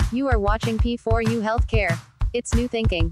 You are watching P4U Healthcare. It's new thinking.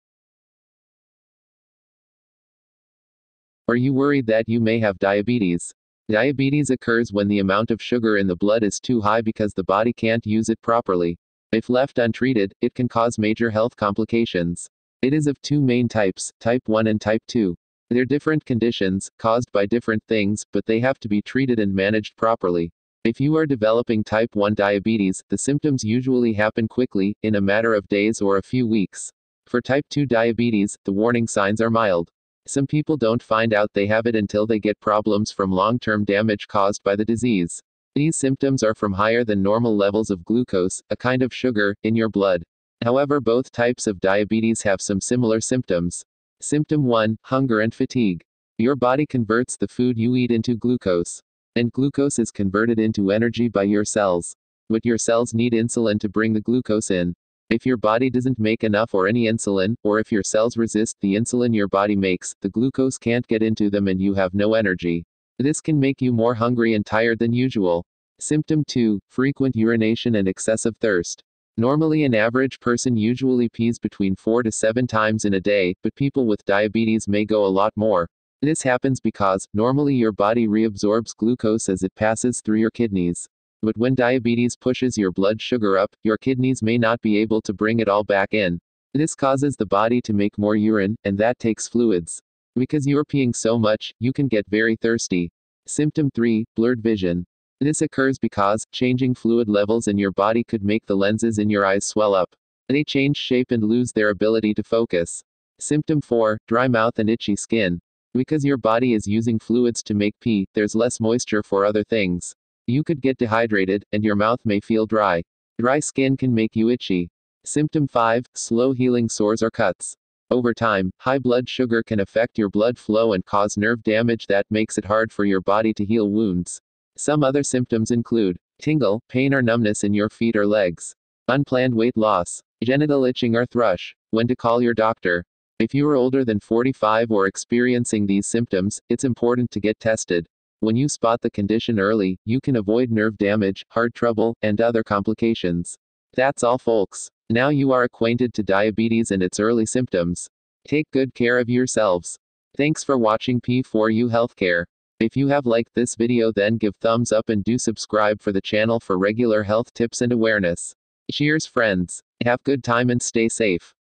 Are you worried that you may have diabetes? Diabetes occurs when the amount of sugar in the blood is too high because the body can't use it properly. If left untreated, it can cause major health complications. It is of two main types, type 1 and type 2. They're different conditions, caused by different things, but they have to be treated and managed properly. If you are developing type 1 diabetes, the symptoms usually happen quickly, in a matter of days or a few weeks. For type 2 diabetes, the warning signs are mild. Some people don't find out they have it until they get problems from long-term damage caused by the disease. These symptoms are from higher than normal levels of glucose, a kind of sugar, in your blood. However, both types of diabetes have some similar symptoms. Symptom 1, hunger and fatigue. Your body converts the food you eat into glucose. And glucose is converted into energy by your cells. But your cells need insulin to bring the glucose in. If your body doesn't make enough or any insulin, or if your cells resist the insulin your body makes, the glucose can't get into them and you have no energy. This can make you more hungry and tired than usual. Symptom 2, frequent urination and excessive thirst. Normally an average person usually pees between 4 to 7 times in a day, but people with diabetes may go a lot more. This happens because, normally your body reabsorbs glucose as it passes through your kidneys. But when diabetes pushes your blood sugar up, your kidneys may not be able to bring it all back in. This causes the body to make more urine, and that takes fluids. Because you're peeing so much, you can get very thirsty. Symptom 3, blurred vision. This occurs because, changing fluid levels in your body could make the lenses in your eyes swell up. They change shape and lose their ability to focus. Symptom 4, dry mouth and itchy skin. Because your body is using fluids to make pee, there's less moisture for other things. You could get dehydrated, and your mouth may feel dry. Dry skin can make you itchy. Symptom 5, slow healing sores or cuts. Over time, high blood sugar can affect your blood flow and cause nerve damage that makes it hard for your body to heal wounds. Some other symptoms include tingle, pain or numbness in your feet or legs, unplanned weight loss, genital itching or thrush. When to call your doctor. If you are older than 45 or experiencing these symptoms, it's important to get tested. When you spot the condition early, you can avoid nerve damage, heart trouble, and other complications. That's all folks. Now you are acquainted to diabetes and its early symptoms. Take good care of yourselves. Thanks for watching P4U Healthcare. If you have liked this video, then give thumbs up and do subscribe for the channel for regular health tips and awareness. Cheers friends. Have good time and stay safe.